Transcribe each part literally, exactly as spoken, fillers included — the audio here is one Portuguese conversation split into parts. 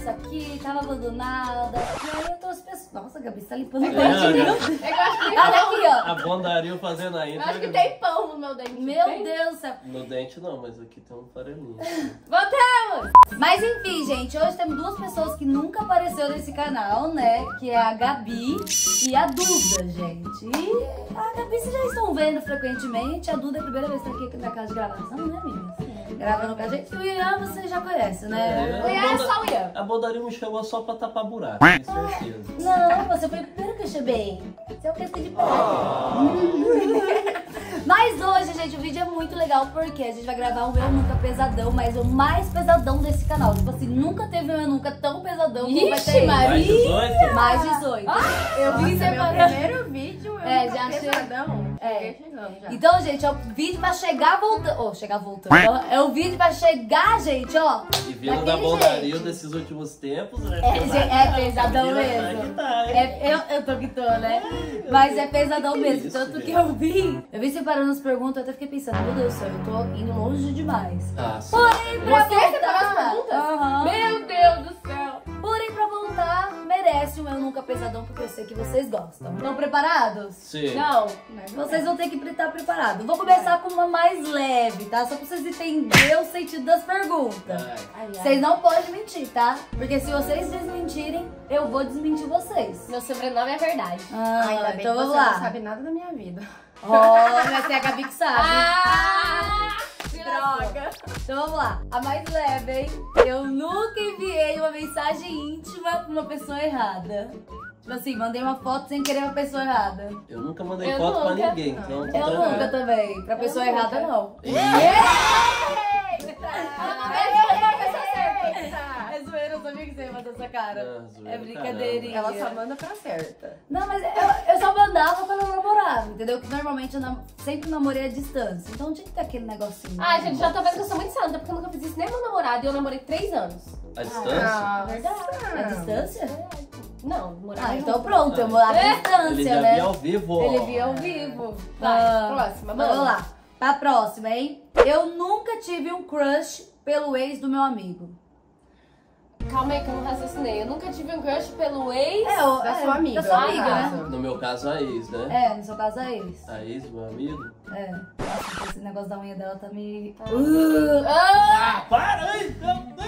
isso aqui, tava abandonada. E aí eu trouxe pessoas. Nossa, Gabi, você tá limpando o É, dente, é, meu é. Deus. É que eu acho que tem Olha pão. aqui, ó. A Bondaril fazendo a Eu intro. acho que tem pão no meu dente. Meu Tem? Deus do céu. No dente não, mas aqui tem um farelinho. Voltamos! Mas enfim, gente, hoje temos duas pessoas que nunca apareceram nesse canal, né? Que é a Gabi e a Duda, gente. E a Gabi vocês já estão vendo frequentemente. A Duda é a primeira vez que tá aqui na casa de gravação, né, meninas? Gravando com a gente. E o Ian você já conhece, né? O Ian é só o Ian. A Bondaril me chamou só pra tapar buraco, tenho certeza. Não, você foi o primeiro que eu chamei. Você é o que de perto. Mas hoje, gente, o vídeo é muito legal porque a gente vai gravar um Eu Nunca pesadão, mas o mais pesadão desse canal. Tipo assim, nunca teve um Eu Nunca tão pesadão como vai ter Ixi, esse. Mais dezoito? Mais dezoito. Eu vi Nossa, você meu meu primeiro vídeo, eu É, nunca já pesadão. É. Cheguei chegando já. Então, gente, é o vídeo pra chegar voltando. Oh, chegar voltando. É o vídeo pra chegar, gente, ó. E vindo da daquele Bondaril jeito. desses últimos tempos, né? É, gente, é pesadão Vira mesmo. que tá, hein? É, eu, eu tô que tô, né? Mas é pesadão Que mesmo. isso, Tanto gente? que eu vim. Eu vim separando as perguntas, eu até fiquei pensando, meu Deus do céu, eu tô indo longe demais. Ah, sim. Porém, pra Você voltar... separou as perguntas? Aham. Meu Deus do céu. Porém, pra voltar, merece um Eu Nunca pesadão, porque eu sei que vocês gostam. Estão preparados? Sim. Não. Vocês vão ter que estar preparados. Vou começar com uma mais leve, tá? Só pra vocês entenderem o sentido das perguntas. Vai. Ai, ai. Vocês não podem mentir, tá? Porque se vocês desmentirem, eu vou desmentir vocês. Meu sobrenome é verdade. Ah, Ainda bem então que vamos você lá. não sabe nada da minha vida. Olha, tem a Gabi que sabe. Ah! Droga. Então vamos lá. A mais leve, hein? Eu nunca enviei uma mensagem íntima pra uma pessoa errada. Tipo assim, mandei uma foto sem querer uma pessoa errada. Eu nunca mandei Eu foto pra nunca. ninguém, então... Eu tá- nunca também. Pra pessoa nunca. errada, não. É zoeira, eu sabia que você ia fazer essa cara. Ah, zoeira, É brincadeirinha. Ela só manda pra certa. Não, mas eu, eu só mandava quando eu namorava, entendeu? Que normalmente eu nam- sempre namorei à distância. Então tinha que ter aquele negocinho. Ai, gente, já tô vendo que eu sou muito santa, porque eu nunca fiz isso nem com meu namorado e eu namorei três anos. A distância? Ah, Verdade. À distância? Não, morava Ah, junto. então pronto, eu morava à Ele distância, já né? via ao vivo. Ele via ao vivo. Vai, Ah, próxima, Vamos manda. lá. Pra próxima, hein? Eu nunca tive um crush pelo ex do meu amigo. Calma aí que eu não raciocinei. Eu nunca tive um crush pelo ex. É, o, Da é, sua amiga, Da sua no amiga, caso. né? No meu caso, a ex, né? É, no seu caso, a ex. A ex, meu amigo. É. Nossa, esse negócio da unha dela tá me... Ah! Ah, para aí!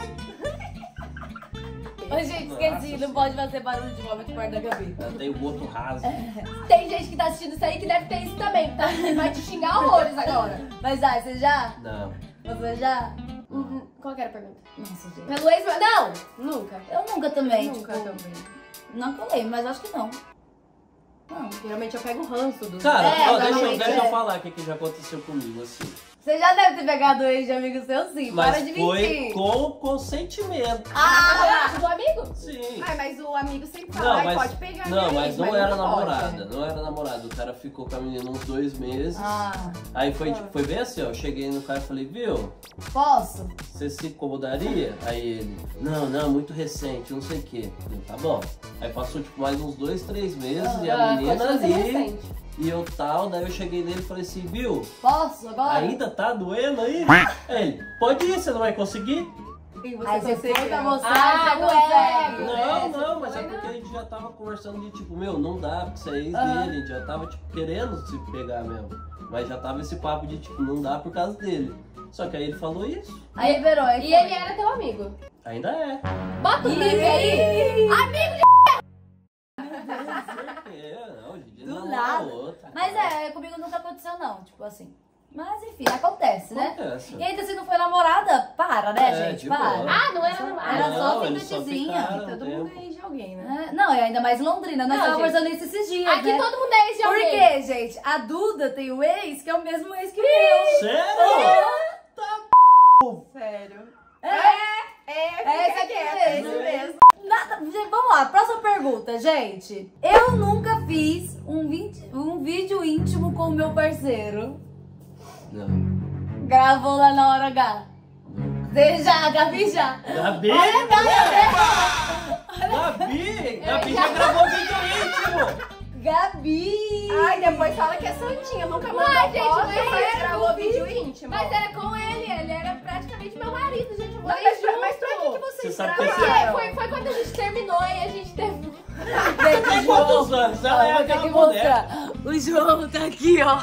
Ô, gente, esqueci, não pode fazer barulho de vômito perto da Gabi. Tem o outro raso. Tem gente que tá assistindo isso aí que deve ter isso também, tá? Vai te xingar horrores agora. Mas, ai, você já? Não. Você já? Uhum. Qual que era a pergunta? Nossa, gente. Pelo ex... Não! Nunca. Eu nunca também, Nunca tipo... também. Não colei, mas acho que não. Não. Geralmente eu pego o ranço dos... Cara, É, ó, deixa, eu, normalmente deixa é. eu falar o que, que já aconteceu comigo, assim. Você já deve ter pegado ex de amigo seu, sim. Mas Para de foi mentir. com consentimento. Ah! Do amigo? Sim. Ai, mas o amigo sempre Não, fala, ai, mas, pode pegar não, minha mas ex, não era não pode. namorada, não era namorada. O cara ficou com a menina uns dois meses. Ah, Aí foi, tipo, foi bem assim, ó. Eu cheguei no cara e falei, viu, posso? você se incomodaria? Aí ele, não, não, muito recente, não sei o quê. Eu, tá bom. Aí passou tipo mais uns dois, três meses e a Ah, menina continua sendo ali recente. e eu tal. Daí eu cheguei nele e falei assim, viu, Posso agora? ainda tá doendo aí? Ele, pode ir, você não vai conseguir? E você Aí você consegue? foi pra mostrar Ah, que não você é. consegue. Não, não, mas é foi, porque não. a gente já tava conversando de tipo, meu, não dá, porque você é ex Aham. dele, a gente já tava tipo querendo se pegar mesmo. Mas já tava esse papo de tipo, não dá por causa dele. Só que aí ele falou isso. Aí liberou, aí E foi. ele era teu amigo. Ainda é. Bota o Ih. bip aí. É, não, hoje em dia Do não nada. outra. Mas é, comigo nunca aconteceu não, tipo assim. Mas enfim, acontece, né? Acontece. E ainda se não foi namorada, para, né, É, gente? de para. boa. Ah, não era namorado. Era só Não, eles só ficantezinha. ficaram Todo um mundo tempo. é ex de alguém, né? É, não, e ainda mais em Londrina. Nós Não, estávamos gente. conversando isso esses dias, Aqui né? todo mundo é ex de Por alguém. quê, gente? A Duda tem o ex, que é o mesmo ex que o meu. Sério? Sério. É, É, É esse fica aqui quieto, mesmo. isso mesmo. nada. Gente, vamos lá, próxima pergunta, gente. Eu nunca fiz um, vinte- um vídeo íntimo com o meu parceiro. Não. Gravou lá na hora H. Você já, Gabi já. Gabi? Olha, Gabi! Gabi já gravou vídeo íntimo! Gabi! Ai, Aí depois fala que é santinha, nunca mandou Uai, gente, foto, mas só era gravou no vídeo vídeo. íntimo. Mas era com ele, ele era praticamente meu marido, gente. Eu Mas, morei mas, pra, junto. mas pra que, que Você vocês sabe que Porque gravaram? foi, foi quando a gente terminou e a gente teve... Tem quantos anos? Ela é Vou ter aquela que mulher. mostrar. O João tá aqui, ó.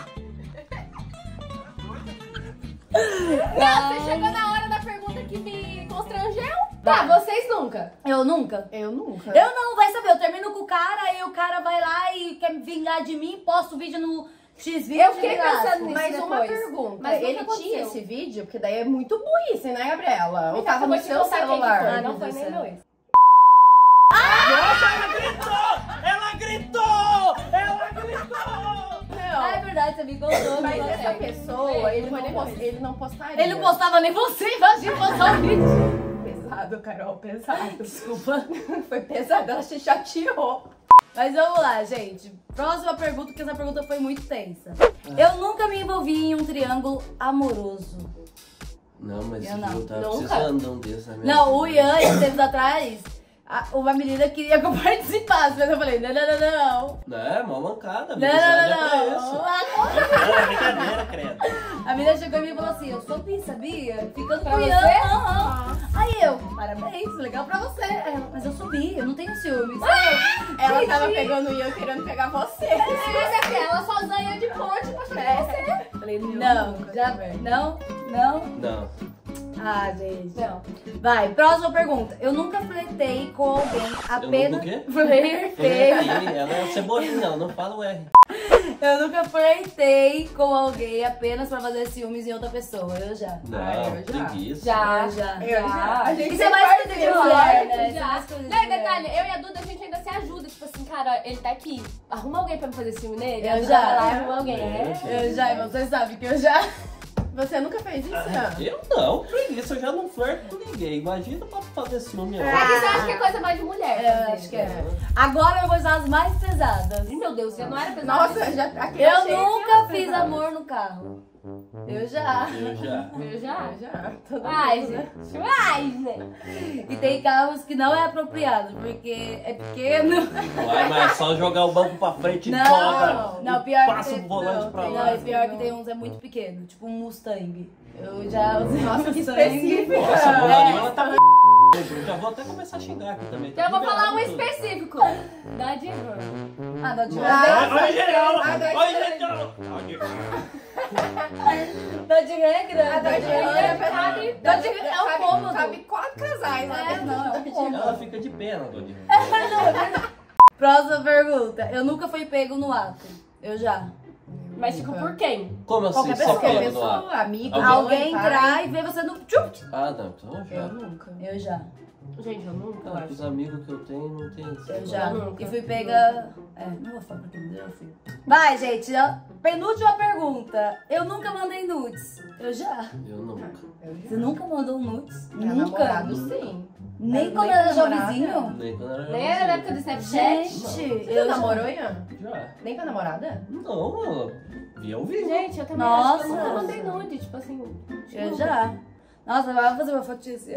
Não, você chegou na hora da pergunta que me constrangeu? Tá, vocês nunca. Eu nunca. Eu nunca. Eu não, vai saber. Eu termino com o cara e o cara vai lá e quer me vingar de mim, posta o vídeo no X-Vídeo. Eu fiquei pensando nisso. Mas uma depois. pergunta, Mas nunca ele aconteceu. tinha esse vídeo? Porque daí é muito burrice, né, Gabriela? Ou Então, tava eu no vou te seu contar quem que celular? foi, Ai, não meu foi Deus nem do céu. meu ex. Nossa, ela gritou! Ela gritou! Ela gritou! Ah, é Não, verdade, você me contou. mas não essa sei. pessoa, ele Foi não, nem post- dois. ele não postaria. Ele não postava nem você, imagina postar o vídeo. Pesado, Carol, pesado. Desculpa. Foi pesado, ela se chateou. Mas vamos lá, gente. Próxima pergunta, porque essa pergunta foi muito tensa. Eu nunca me envolvi em um triângulo amoroso. Não, mas Eu o não. Gil tá Nunca. precisando de um desses na minha Não, o vida. Ian, esses tempos atrás, a- uma menina queria que eu participasse, mas eu falei, não, não, não, não. Não, é mó mancada, Não, amizade não, é pra não, isso. não. Não, é brincadeira, credo. A menina chegou em mim e falou assim, eu sou bi, sabia? Ficando Pra com o Ian. você? aham. Aí eu, parabéns, legal pra você. Aí ela, mas eu sou bi, eu não tenho ciúmes. Ela tava pegando o Ian querendo pegar você. Mas é ela só zanha de ponte pra chegar em você. Falei, não, já, não, não. Não. Ah, gente. Não. Vai, próxima pergunta. Eu nunca flertei com alguém apenas... nunca o quê? Flertei. Ela é cebolinha, ela não fala o R. Eu nunca flertei com alguém apenas pra fazer ciúmes em outra pessoa. Eu já. Não, Ah, eu já. preguiça. Já. Eu já. Eu já. A gente Isso é mais coisa de sempre mulher, faz, né? Isso é Já. mais coisa de Não, e mulher. detalhe, eu e a Duda, a gente ainda se ajuda. Tipo assim, cara, ele tá aqui. Arruma alguém pra me fazer ciúme nele. Eu A Duda já. vai lá e arruma alguém. É. Eu já, e você sabe que eu já. Você nunca fez isso, Ian? Eu não, preguiça, eu já não flerto com ninguém. Imagina pra fazer ciúme. É que você acha que é coisa mais de mulher. É, fazer, acho que é. né? Agora eu vou usar as mais pesadas. Ih, meu Deus, já não era pesado. Nossa, já aqui Eu achei que nunca era fiz pesado. amor no carro. Eu já. Eu já. Eu já. Eu já. Todo Ai, mundo, né? gente. Ai, gente. E tem carros que não é apropriado, porque é pequeno. Vai, mas é só jogar o banco pra frente e Não, dobra. não, e pior passa que tem, o volante não, pra tem- lá. Não, e pior que tem uns é muito pequeno, tipo um Mustang. Eu já usei Nossa, que Mustang. específico. Nossa, a É. Bonaninha tá com eu já vou até começar a xingar aqui também. Então eu vou falar um Liberado tudo. específico. Da Divan. Ah, não, de Ah, Oi, geral! Ah, dois Oi, três. geral! Dodge Ram é grande. A Dodge Ram é pra- Cabe- Dodge Ram é um Cabe- cômodo. Cabe quatro casais, né? É, não, é um cômodo. Ela fica de pé na Dodge. Próxima pergunta. Eu nunca fui pego no ato. Eu já. Mas tipo, por quem? Como assim? Qualquer Só pessoa, pega Qualquer no ar? pessoa, amigo, Alguém? Alguém pai. entrar e ver você no tchup. Ah, não, então já. Eu nunca. Eu já. Gente, eu nunca Ah, acho. os amigos que eu tenho não tem isso. Eu já. nunca. E fui pega. É, não vou falar pra quem eu já fui. Vai, gente. ó, Penúltima pergunta. Eu nunca mandei nudes. Eu já. Eu nunca. Eu já. Você nunca mandou nudes? Pra Nunca. namorado, sim. Nem Nem quando pra era namorada. jovenzinho? Nem quando era Nem era na época do Snapchat. Gente, Você eu já já- namorou, Ian? Já. Nem com a namorada? Não, eu vi ao vivo. Gente, eu também Nossa. acho que eu nunca mandei nude, tipo assim. Eu nunca. já. Nossa, vai fazer uma fotinha assim.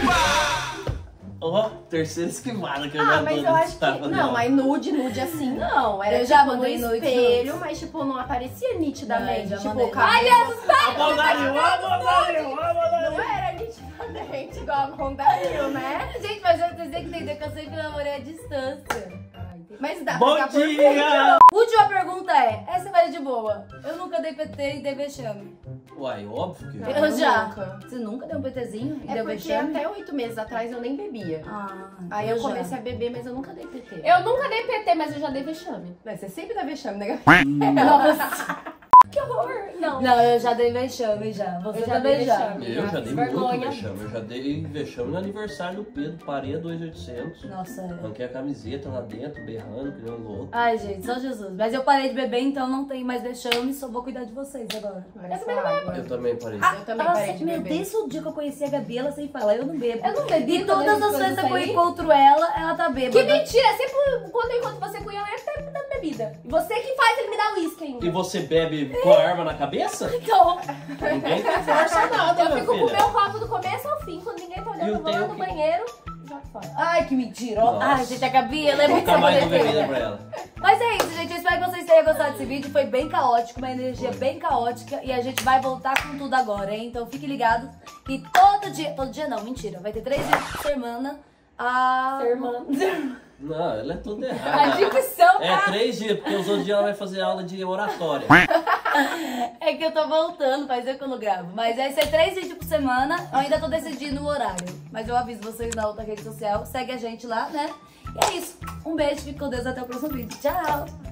Ó, terceira esquivada que eu Ah, já mas dou eu nesse acho que. tapa Não, dela. mas nude, nude assim não. Era Eu já tipo no mandei nude, espelho, nudes. mas tipo, não aparecia nitidamente. Não, eu já tipo, mandei. o cabelo. A Bonario, a Bonario, a Bonario. Não era nitidamente igual a Rondario, né? Gente, mas eu tenho que entender que eu sempre namorei à distância. Mas dá pra Bom ficar por dia! Última pergunta é, essa vai de boa. Eu nunca dei P T e dei vexame. Uai, óbvio que Não. Eu já. nunca. Você nunca deu um PTzinho e É deu porque vexame? até oito meses atrás eu nem bebia. Ah, Aí eu, já. comecei a beber, mas eu nunca dei P T. Eu nunca dei P T, mas eu já dei vexame. Mas você sempre dá vexame, né? Que horror! Não. Não, eu já dei vexame já. Você Eu já também dei já. vexame. Eu já dei Vergonha. muito vexame. Eu já dei vexame no aniversário do Pedro. Parei a dois mil e oitocentos. Nossa, é. Arranquei a camiseta lá dentro, berrando, que nem um louco. Ai, gente, só Jesus. Mas eu parei de beber, então não tenho mais vexame, só vou cuidar de vocês agora. Olha só, água. Eu também parei. Eu também Ela parei se- de meu, beber. desde o dia que eu conheci a Gabi, ela sem falar, eu não bebo. Eu não bebi E quando todas a gente as foi vezes que eu sair. encontro ela, ela tá bêbada. Que mentira! Sempre quando eu encontro você com o Ian, ele tá me dando bebida. E você que faz ele me dar uísque ainda. E você bebe com a arma na cabeça? Então, Ninguém tem força nada, Eu minha fico com o filha. meu copo do começo ao fim, quando ninguém tá E olhando, eu eu vou lá tenho no que- banheiro e jogo fora. fala. Ai, que mentira. Nossa. Ai, gente, a Gabi, ela é muito Nunca mais dou bebida sacaneira. pra ela. Mas é isso, gente. Eu espero que vocês tenham gostado desse vídeo. Foi bem caótico, uma energia bem caótica. E a gente vai voltar com tudo agora, hein? Então fiquem ligados que todo dia... Todo dia não, mentira. Vai ter três dias por semana. A... Irmã. Não, ela é toda A errada. dicção É tá... três dias, porque os outros dias ela vai fazer aula de oratória. É que eu tô voltando, faz tempo que eu não gravo. Mas vai ser três vídeos por semana. Eu ainda tô decidindo o horário. Mas eu aviso vocês na outra rede social. Segue a gente lá, né? E é isso. Um beijo, fique com Deus. Até o próximo vídeo. Tchau!